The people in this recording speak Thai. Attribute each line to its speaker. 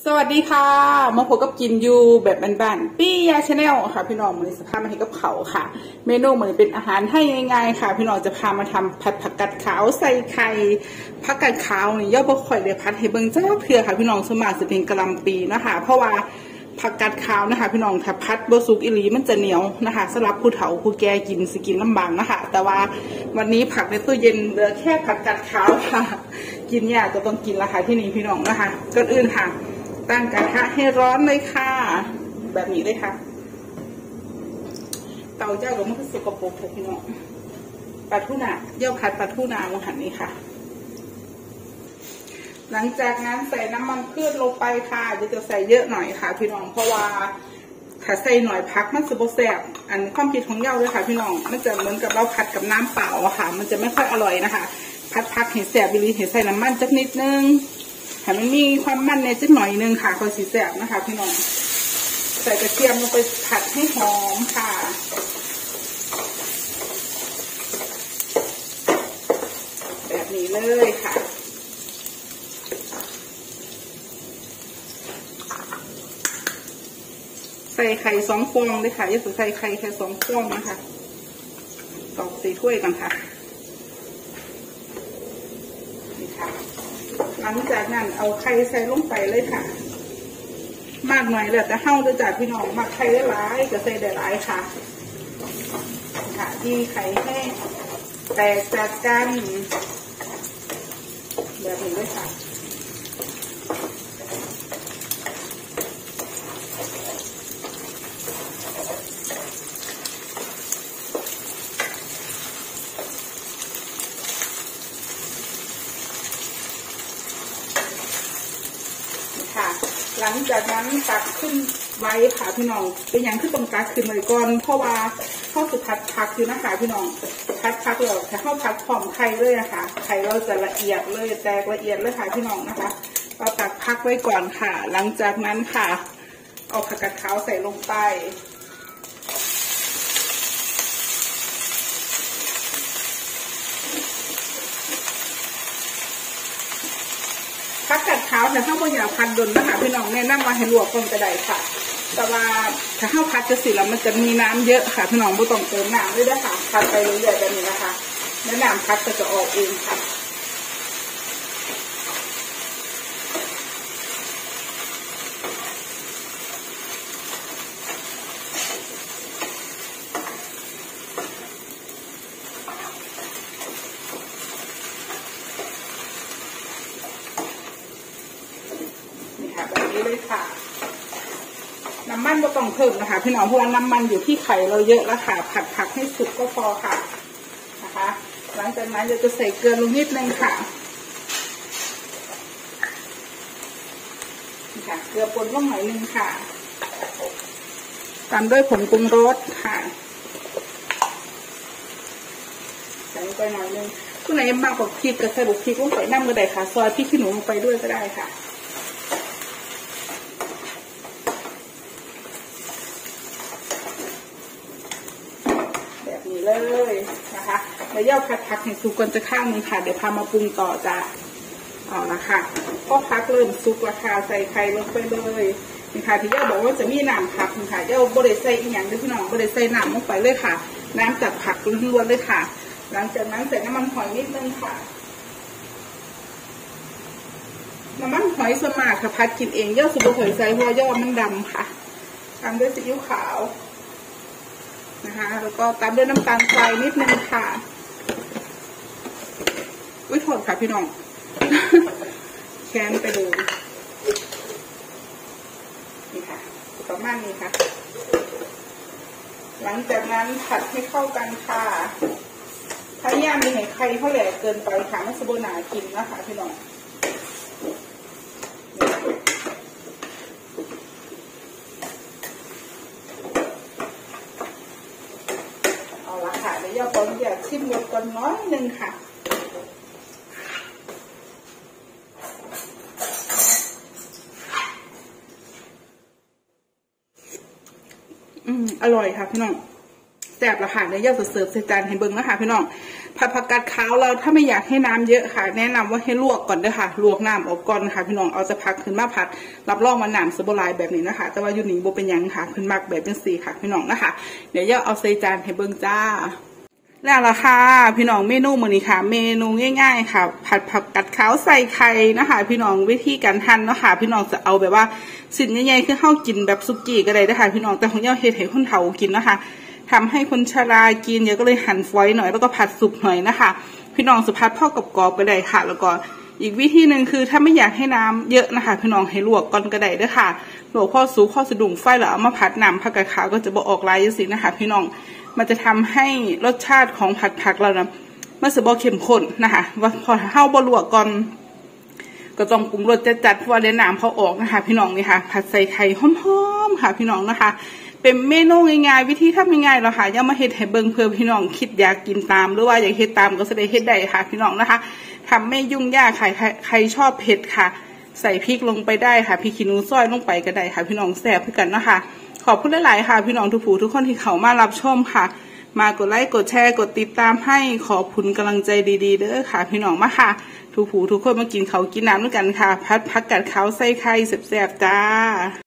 Speaker 1: สวัสดีค่ะมาพบกับกินยูแบบบ้านๆปี้ยาชาแนลค่ะพี่น้องมันนี้สภาพมาให้กับเขาค่ะเมนูมันเป็นอาหารให้ง่ายๆค่ะพี่น้องจะพามาทำผัดผักกาดขาวใส่ไข่ผักกาดขาวนี่ย่อบ่ค่อยได้ผัดให้เบิ่งจ้าเพื่อค่ะพี่น้องสมัครจะเป็นกะหล่ำปีนะคะเพราะว่าผักกาดขาวนะคะพี่น้องถ้าพัดบ่สุกอีหลีมันจะเหนียวนะคะสำหรับผู้เฒ่าผู้แก่กินสิกินลำบากนะคะแต่ว่าวันนี้ผักในตู้เย็นเหลือแค่ผักกาดขาวค่ะกินยากก็ต้องกินละค่ะที่นี่พี่น้องนะคะก่อนอื่นค่ะตั้งกระทะให้ร้อนเลยค่ะแบบนี้เลยค่ะเตาเจ้ากับมันคือสกปรกเลยพี่น้องปลาทูน่าเยี่ยวผัดปลาทูน่าลงหันนี้ค่ะหลังจากนั้นใส่น้ำมันพืชลงไปค่ะจะใส่เยอะหน่อยค่ะพี่น้องเพราะว่าถ้าใส่หน่อยพักมันจะบ่แซ่บอันความคิดของเย้าเลยค่ะพี่น้องมันจะเหมือนกับเราผัดกับน้ำเปล่าอะค่ะมันจะไม่ค่อยอร่อยนะคะผัดเห็ดแซ่บบิลีเห็ดใส่น้ำมันจักนิดนึงให้มันมีความมันในจักหน่อยนึงค่ะคอยสีแซ่บนะคะพี่น้องใส่กระเทียมลงไปผัดให้หอมค่ะแบบนี้เลยค่ะใส่ไข่2 ฟองเลยค่ะอย่าใส่ไข่แค่2 ฟองนะคะตอกใส่ถ้วยกันค่ะนี่ค่ะหลังจากนั้นเอาไข่ใส่ลงไปเลยค่ะมากหน่อยแล้วแต่เฮาด้วยจ้ะพี่น้องมักไข่ได้หลายก็ใส่ได้หลายค่ะค่ะที่ไข่แห้งแตกจากกันแบบนี้เลยค่ะหลังจากนั้นตักขึ้นไว้ค่ะพี่น้องเป็นอย่างที่ต้องตักขึ้นไว้ก่อนเพราะว่าข้าวสุดผัดอยู่นะคะพี่น้องผัดเราถ้าข้าวผัดพร้อมไข่เลยนะคะไข่เราจะละเอียดเลยแตกละเอียดเลยค่ะพี่น้องนะคะเราตักพักไว้ก่อนค่ะหลังจากนั้นค่ะเอาผักกาดขาวใส่ลงไปผักกาดขาวแต่ถ้าไม่อยากพัดดนนะคะพี่น้องแนะนำมาให้ลวกก่อนก็ได้ค่ะแต่ว่าถ้าข้าวพัดจะสิแล้วมันจะมีน้ำเยอะค่ะพี่น้องไม่ต้องเติมน้ำด้วยนะคะพัดไปเรื่อยๆแบบนี้นะคะแล้วน้ำพัดก็จะออกเองค่ะแบบนี้เลยค่ะน้ำมันก็ต้องเพิ่มนะคะพี่น้องเพราะว่าน้ำมันอยู่ที่ไข่เราเยอะแล้วค่ะผัดให้สุกก็พอค่ะนะคะหลังจากนั้นเราจะใส่เกลือลงนิดนึงค่ะนี่ค่ะเกลือป่นลงหน่อยนึงค่ะตามด้วยผงปรุงรสค่ะใส่ลงไปหน่อยนึงผู้ไหนมากกว่าพริกก็ใส่บุกพริกลงไปน้ำก็ได้ค่ะซอยพริกขี้หนูลงไปด้วยก็ได้ค่ะเลยนะคะแล้วย่อผัดให้สุกก่อนจะข้างนึงค่ะเดี๋ยวพามาปรุงต่อจ้ะเอาละค่ะก็พักเริ่มสุกราคาใส่ไข่ลงไปเลยนี่ค่ะที่ย่าบอกว่าจะมีน้ำผักนี่ค่ะย่าบริใส่อีกอย่างด้วยพี่น้องบริใส่น้ำลงไปเลยค่ะน้ำจากผักล้วนๆเลยค่ะหลังจากนั้นใส่น้ำมันหอยนิดนึงค่ะน้ำมันหอยสมากค่ะพัดกินเองย่าสุกหอยใส่เพราะย่ามันดำค่ะตามด้วยซีอิ๊วขาวนะคะแล้วก็ตามด้วยน้ำตาลทรายนิดนึงค่ะอุ้ยโทษค่ะพี่น้องแคนไปดูนี่ค่ะประมาณนี้ค่ะหลังจากนั้นผัดให้เข้ากันค่ะพยายามไม่ให้ไข่เขาแหลกเกินไปค่ะไม่สบหนากินนะคะพี่น้องเดี๋ยวย่าขออยากชิมรสก่อนน้อยนึงค่ะอร่อยค่ะพี่น้องแซ่บละค่ะเดี๋ยวย่าเสิร์ฟใส่จานให้เบิ้งนะคะพี่น้องผัดผักกาดขาวเราถ้าไม่อยากให้น้ำเยอะค่ะแนะนำว่าให้ลวกก่อนด้วยค่ะลวกน้ำออกก่อนค่ะพี่น้องเอาจะผักขึ้นมาผัดรับรองว่าน้ำสบลายแบบนี้นะคะแต่ว่าอยู่นี่โบเป็นยังค่ะขึ้นมากแบบจังซี่ค่ะพี่น้องนะคะเดี๋ยวเอาใส่จานให้เบิ่งจ้าแล้วล่ะค่ะพี่น้องเมนูมื้อนี้ค่ะเมนูง่ายๆค่ะผัดผักกาดขาวใส่ไข่นะคะพี่น้องวิธีการหั่นเนาะค่ะพี่น้องจะเอาแบบว่าชิ้นใหญ่ๆคือเฮากินแบบสุกี้ก็ได้นะคะพี่น้องแต่ของเฮาเฮ็ดให้คนเฒ่ากินนะคะทำให้คนชรากินเยอะก็เลยหั่นฝอยหน่อยแล้วก็ผัดสุกหน่อยนะคะพี่น้องสุผัดพ่อกรอบๆก็ได้ค่ะแล้วก็อีกวิธีหนึ่งคือถ้าไม่อยากให้น้ำเยอะนะคะพี่น้องให้ลวกก่อนก็ได้ด้วยค่ะลวกพอสุกพอสะดุ้งไฟแล้วเอามาผัดน้ำผักกาดขาวก็จะบ่ออกลายจังซี่นะคะพี่น้องมันจะทำให้รสชาติของผัดผักเรานะมันจะบ่เข้มข้นนะคะว่าพอเฮาบ่ลวกก่อนก็ต้องปรุงรสจัดๆเพราะว่าเดี๋ยวน้ำเขาออกนะคะพี่น้องนี่ค่ะผัดใส่ไข่หอมๆค่ะพี่น้องนะคะเป็นเมนูง่ายๆวิธีทำง่ายๆแล้วค่ะอย่ามาเฮ็ดให้เบิ่งเพื่อพี่น้องคิดอยากกินตามหรือว่าอยากเฮ็ดตามก็จะได้เฮ็ดได้ค่ะพี่น้องนะคะทำไม่ยุ่งยากใครชอบเผ็ดค่ะใส่พริกลงไปได้ค่ะพริกขี้หนูซอยลงไปก็ได้ค่ะพี่น้องแซ่บเพื่อกันนะคะขอบคุณหลายๆค่ะพี่น้องทุกผู้ทุกคนที่เข้ามารับชมค่ะมากดไลค์กดแชร์กดติดตามให้ขอบคุณกำลังใจดีๆเด้อค่ะพี่น้องมาค่ะทุกผู้ทุกคนมากินข้าวกินน้ำด้วยกันค่ะผัดผักกาดขาวใส่ไข่แซ่บๆจ้า